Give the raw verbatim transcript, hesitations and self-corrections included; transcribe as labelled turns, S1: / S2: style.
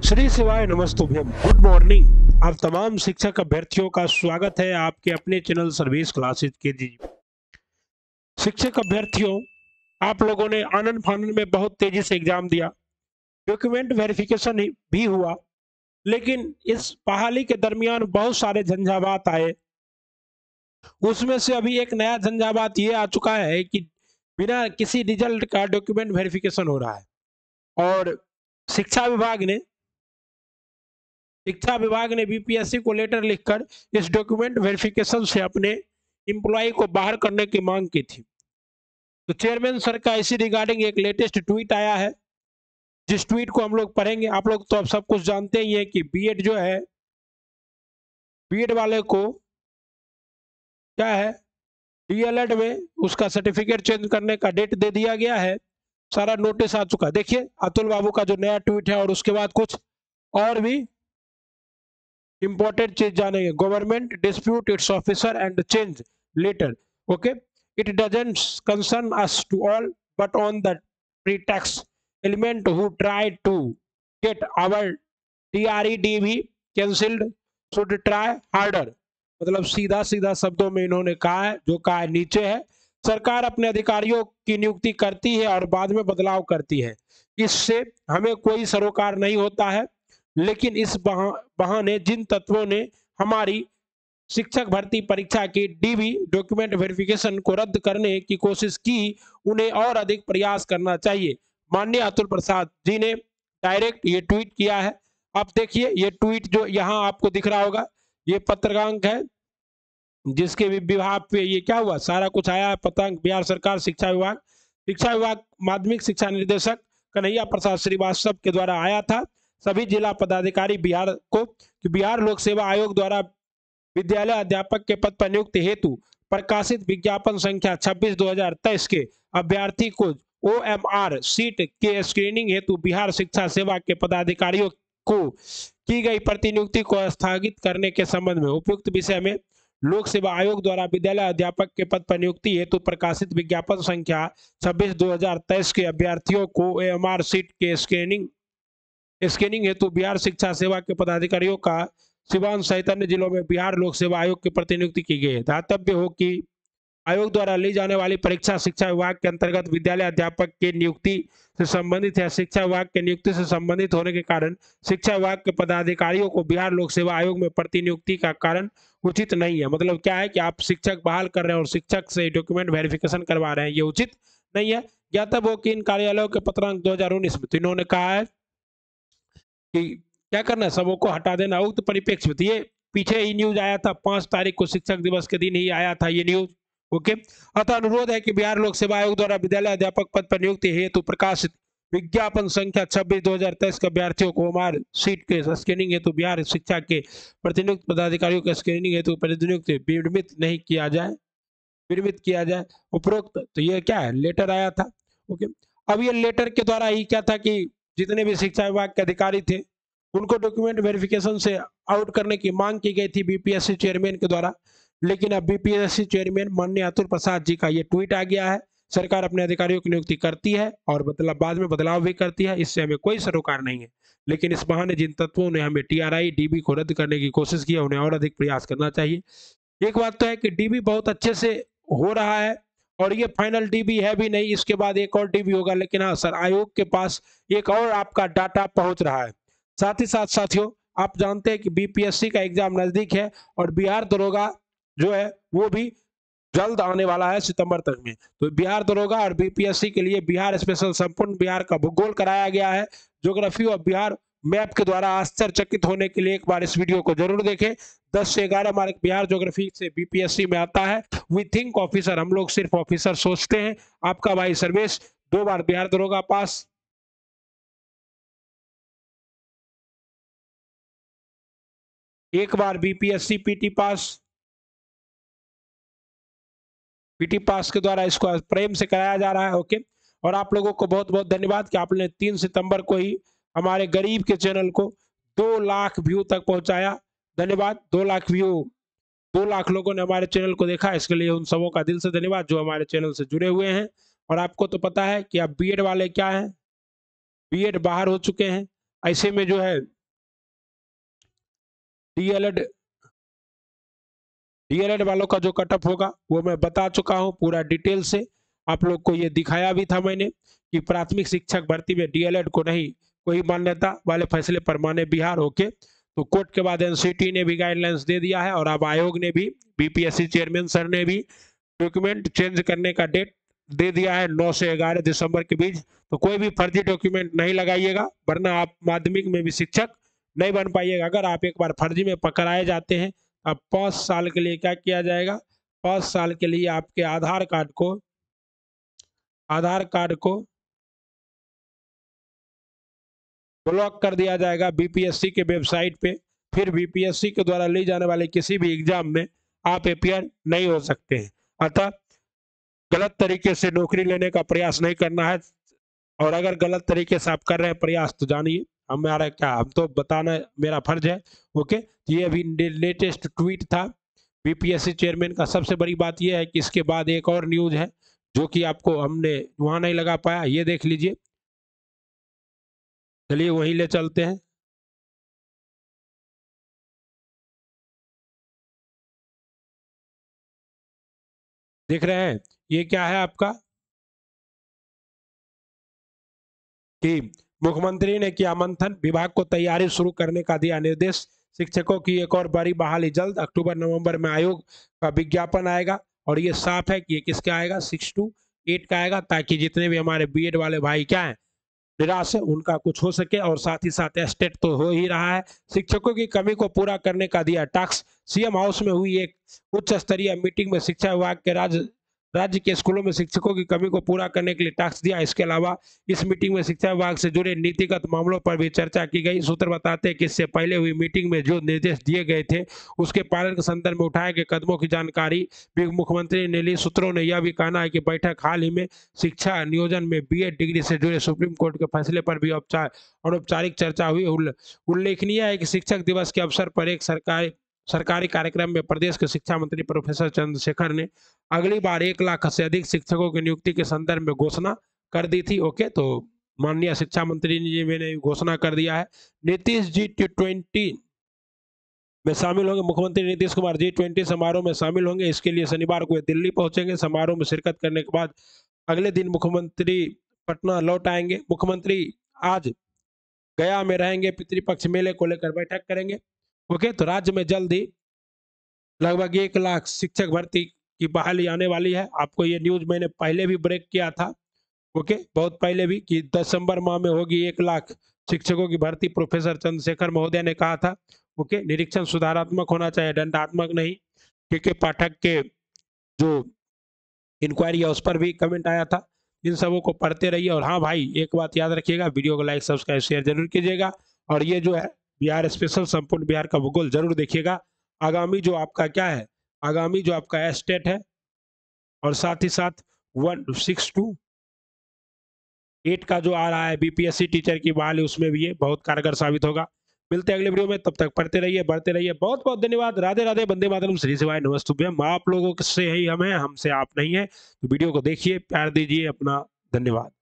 S1: श्री शिवाय नमस्तुभ्यम। Good morning. आप तमाम शिक्षक अभ्यर्थियों का स्वागत है आपके अपने चैनल सर्विस क्लासेज के जी। शिक्षक अभ्यर्थियों, आप लोगों ने आनंद फानंद में बहुत तेजी से एग्जाम दिया, डॉक्यूमेंट वेरिफिकेशन भी हुआ, लेकिन इस बहाली के दरमियान बहुत सारे झंझावात आए। उसमें से अभी एक नया झंझावात ये आ चुका है कि बिना किसी रिजल्ट का डॉक्यूमेंट वेरिफिकेशन हो रहा है और शिक्षा विभाग ने शिक्षा विभाग ने बीपीएससी को लेटर लिखकर इस डॉक्यूमेंट वेरिफिकेशन से अपने एम्प्लॉय को बाहर करने की मांग की थी। तो चेयरमैन सर का इसी रिगार्डिंग एक लेटेस्ट ट्वीट आया है, जिस ट्वीट को हम लोग पढ़ेंगे। आप लोग तो अब सब कुछ जानते ही हैं कि बीएड जो है, बीएड वाले को क्या है, डीएलएड में उसका सर्टिफिकेट चेंज करने का डेट दे दिया गया है, सारा नोटिस आ चुका है। देखिए अतुल बाबू का जो नया ट्वीट है और उसके बाद कुछ और भी important चीज जानेंगे। Government dispute its officer and change letter, okay, it doesn't concern us to all but on the pretext element who tried to get our D R E D B cancelled should try harder। मतलब सीधा सीधा शब्दों में इन्होंने कहा है, जो कहा है नीचे है। सरकार अपने अधिकारियों की नियुक्ति करती है और बाद में बदलाव करती है, इससे हमें कोई सरोकार नहीं होता है, लेकिन इस बहाने जिन तत्वों ने हमारी शिक्षक भर्ती परीक्षा की डीबी डॉक्यूमेंट वेरिफिकेशन को रद्द करने की कोशिश की, उन्हें और अधिक प्रयास करना चाहिए। माननीय अतुल प्रसाद जी ने डायरेक्ट ये ट्वीट किया है। अब देखिए ये ट्वीट जो यहाँ आपको दिख रहा होगा, ये पत्रकांक है जिसके विभाग पे ये क्या हुआ, सारा कुछ आया है। पत्रांक बिहार सरकार शिक्षा विभाग शिक्षा विभाग माध्यमिक शिक्षा निर्देशक कन्हैया प्रसाद श्रीवास्तव के द्वारा आया था सभी जिला पदाधिकारी बिहार को कि बिहार लोक सेवा आयोग द्वारा विद्यालय अध्यापक के पद पर नियुक्ति हेतु प्रकाशित विज्ञापन संख्या छब्बीस दो हजार तेईस के अभ्यर्थी को ओएमआर सीट के स्क्रीनिंग हेतु बिहार शिक्षा सेवा के पदाधिकारियों को की गई प्रतिनियुक्ति को स्थगित करने के संबंध में उपयुक्त विषय में लोक सेवा आयोग द्वारा विद्यालय अध्यापक के पद पर नियुक्ति हेतु प्रकाशित विज्ञापन संख्या छब्बीस दो हजार तेईस के अभ्यर्थियों को ओएमआर सीट के स्क्रीनिंग स्कैनिंग हेतु बिहार शिक्षा सेवा के पदाधिकारियों का सिवान सहित अन्य जिलों में बिहार लोक सेवा आयोग की प्रतिनियुक्ति की गई है। ध्यातव्य हो कि आयोग द्वारा ली जाने वाली परीक्षा शिक्षा विभाग के अंतर्गत विद्यालय अध्यापक की नियुक्ति से संबंधित है। शिक्षा विभाग के नियुक्ति से संबंधित होने के कारण शिक्षा विभाग के पदाधिकारियों को बिहार लोक सेवा आयोग में प्रतिनियुक्ति का कारण उचित नहीं है। मतलब क्या है कि आप शिक्षक बहाल कर रहे हैं और शिक्षक से डॉक्यूमेंट वेरिफिकेशन करवा रहे हैं, ये उचित नहीं है। ज्ञातव्य हो कि इन कार्यालयों के पत्रांक दो हजार उन्नीस में तो इन्होंने कहा है कि क्या करना है, सबों को हटा देना। उक्त परिप्रेक्ष्य में ये पीछे ही न्यूज आया था, पांच तारीख को शिक्षक दिवस के दिन ही आया था ये न्यूज, ओके। अतः अनुरोध है कि बिहार लोक सेवा आयोग द्वारा विद्यालय अध्यापक पद पर नियुक्ति हेतु प्रकाशित विज्ञापन संख्या छब्बीस दो हजार तेईस के अभ्यर्थियों को हमारे सीट के स्क्रीनिंग हेतु बिहार शिक्षा के प्रतिनियुक्त पदाधिकारियों के स्क्रीनिंग हेतु प्रतिनियुक्त विनियमित नहीं किया जाए विनियमित किया जाए उपरोक्त। तो ये क्या है, लेटर आया था, ओके। अब ये लेटर के द्वारा ही क्या था कि जितने भी शिक्षा विभाग के अधिकारी थे उनको डॉक्यूमेंट वेरिफिकेशन से आउट करने की मांग की गई थी बीपीएससी चेयरमैन के द्वारा, लेकिन अब बीपीएससी चेयरमैन माननीय अतुल प्रसाद जी का ये ट्वीट आ गया है। सरकार अपने अधिकारियों की नियुक्ति करती है और मतलब बाद में बदलाव भी करती है, इससे हमें कोई सरोकार नहीं है, लेकिन इस बहाने जिन तत्वों ने हमें टीआरआई डीबी को रद्द करने की कोशिश की है उन्हें और अधिक प्रयास करना चाहिए। एक बात तो है कि डीबी बहुत अच्छे से हो रहा है और ये फाइनल डीबी है भी नहीं, इसके बाद एक और डीबी होगा, लेकिन हाँ सर आयोग के पास एक और आपका डाटा पहुंच रहा है। साथ ही साथ साथियों, आप जानते हैं कि बीपीएससी का एग्जाम नजदीक है और बिहार दरोगा जो है वो भी जल्द आने वाला है सितंबर तक में। तो बिहार दरोगा और बीपीएससी के लिए बिहार स्पेशल संपूर्ण बिहार का भूगोल कराया गया है। ज्योग्राफी और बिहार मैप के द्वारा आश्चर्यचकित होने के लिए एक बार इस वीडियो को जरूर देखें। दस से ग्यारह मार्क बिहार ज्योग्राफी से बीपीएससी में आता है। वी थिंक ऑफिसर, हम लोग सिर्फ ऑफिसर सोचते हैं। आपका भाई सर्वेश दो बार बिहार दरोगा पास, एक बार BPSC PT pass, PT pass के द्वारा इसको प्रेम से कराया जा रहा है, ओके। और आप लोगों को बहुत बहुत धन्यवाद कि आपने तीन सितंबर को ही हमारे गरीब के चैनल को दो लाख व्यू तक पहुंचाया। धन्यवाद। दो लाख व्यू दो लाख लोगों ने हमारे चैनल को देखा, इसके लिए उन सबों का दिल से धन्यवाद जो हमारे चैनल से जुड़े हुए हैं। और आपको तो पता है कि अब बीएड वाले क्या हैं, बीएड बाहर हो चुके हैं। ऐसे में जो है डीएलएड डीएलएड वालों का जो कट ऑफ होगा वो मैं बता चुका हूँ पूरा डिटेल से। आप लोग को ये दिखाया भी था मैंने कि प्राथमिक शिक्षक भर्ती में डीएलएड को नहीं कोई मान्यता वाले फैसले पर माने बिहार। ओके, तो कोर्ट के बाद एनसीटी ने भी गाइडलाइंस दे दिया है और अब आयोग ने भी, बीपीएससी चेयरमैन सर ने भी डॉक्यूमेंट चेंज करने का डेट दे दिया है नौ से ग्यारह दिसंबर के बीच। तो कोई भी फर्जी डॉक्यूमेंट नहीं लगाइएगा, वरना आप माध्यमिक में भी शिक्षक नहीं बन पाइएगा। अगर आप एक बार फर्जी में पकड़ाए जाते हैं, अब पाँच साल के लिए क्या किया जाएगा, पाँच साल के लिए आपके आधार कार्ड को आधार कार्ड को ब्लॉक कर दिया जाएगा बीपीएससी के वेबसाइट पे। फिर बीपीएससी के द्वारा ली जाने वाले किसी भी एग्जाम में आप अपियर नहीं हो सकते हैं। अतः गलत तरीके से नौकरी लेने का प्रयास नहीं करना है, और अगर गलत तरीके से आप कर रहे हैं प्रयास तो जानिए हमारा क्या, हम तो बताना मेरा फर्ज है। ओके, ये अभी लेटेस्ट ट्वीट था बीपीएससी चेयरमैन का। सबसे बड़ी बात यह है कि इसके बाद एक और न्यूज है जो कि आपको हमने वहां नहीं लगा पाया, ये देख लीजिए। चलिए वहीं ले चलते हैं। देख रहे हैं ये क्या है आपका, कि मुख्यमंत्री ने किया मंथन, विभाग को तैयारी शुरू करने का दिया निर्देश। शिक्षकों की एक और बड़ी बहाली जल्द, अक्टूबर नवंबर में आयोग का विज्ञापन आएगा। और ये साफ है कि ये किसका आएगा, सिक्स टू एट का आएगा, ताकि जितने भी हमारे बीएड वाले भाई क्या हैं निराश है उनका कुछ हो सके। और साथ ही साथ एस्टेट तो हो ही रहा है। शिक्षकों की कमी को पूरा करने का दिया टास्क। सीएम हाउस में हुई एक उच्च स्तरीय मीटिंग में शिक्षा विभाग के राज्य राज्य के स्कूलों में शिक्षकों की कमी को पूरा करने के लिए टास्क दिया। इसके अलावा इस मीटिंग में शिक्षा विभाग से जुड़े नीतिगत मामलों पर भी चर्चा की गई। सूत्र बताते हैं कि इससे पहले हुई मीटिंग में जो निर्देश दिए गए थे उसके पालन के संदर्भ में उठाए गए कदमों की जानकारी भी मुख्यमंत्री ने ली। सूत्रों ने यह भी कहना है कि बैठक हाल ही में शिक्षा नियोजन में बीएड डिग्री से जुड़े सुप्रीम कोर्ट के फैसले पर भी औपचार अनौपचारिक चर्चा हुई। उल्लेखनीय है कि शिक्षक दिवस के अवसर पर एक सरकारी सरकारी कार्यक्रम में प्रदेश के शिक्षा मंत्री प्रोफेसर चंद्रशेखर ने अगली बार एक लाख से अधिक शिक्षकों की नियुक्ति के संदर्भ में घोषणा कर दी थी। ओके, तो माननीय शिक्षा मंत्री जी ने घोषणा कर दिया है। नीतीश जी टी ट्वेंटी में शामिल होंगे, मुख्यमंत्री नीतीश कुमार जी ट्वेंटी समारोह में शामिल होंगे। इसके लिए शनिवार को दिल्ली पहुंचेंगे। समारोह में शिरकत करने के बाद अगले दिन मुख्यमंत्री पटना लौट आएंगे। मुख्यमंत्री आज गया में रहेंगे, पितृपक्ष मेले को लेकर बैठक करेंगे। ओके, तो राज्य में जल्द ही लगभग एक लाख शिक्षक भर्ती की बहाली आने वाली है। आपको ये न्यूज मैंने पहले भी ब्रेक किया था, ओके, बहुत पहले भी, कि दिसंबर माह में होगी एक लाख शिक्षकों की भर्ती। प्रोफेसर चंद्रशेखर महोदय ने कहा था। ओके, निरीक्षण सुधारात्मक होना चाहिए, दंडात्मक नहीं। क्योंकि पाठक के जो इंक्वायरी है उस पर भी कमेंट आया था। इन सबों को पढ़ते रहिए। और हाँ भाई, एक बात याद रखिएगा, वीडियो को लाइक सब्सक्राइब शेयर जरूर कीजिएगा। और ये जो है बिहार स्पेशल संपूर्ण बिहार का भूगोल जरूर देखिएगा। आगामी जो आपका क्या है, आगामी जो आपका एस्टेट है और साथ ही साथ वन सिक्स टू एट का जो आ रहा है बीपीएससी टीचर की बहाली, उसमें भी ये बहुत कारगर साबित होगा। मिलते हैं अगले वीडियो में, तब तक पढ़ते रहिए, बढ़ते रहिए। बहुत बहुत धन्यवाद। राधे राधे, वंदे मातरम, श्री शिवाय, नमस्तुभ्यम। आप लोगों से ही हम हैं, हमसे आप नहीं है। तो वीडियो को देखिए, प्यार दीजिए अपना। धन्यवाद।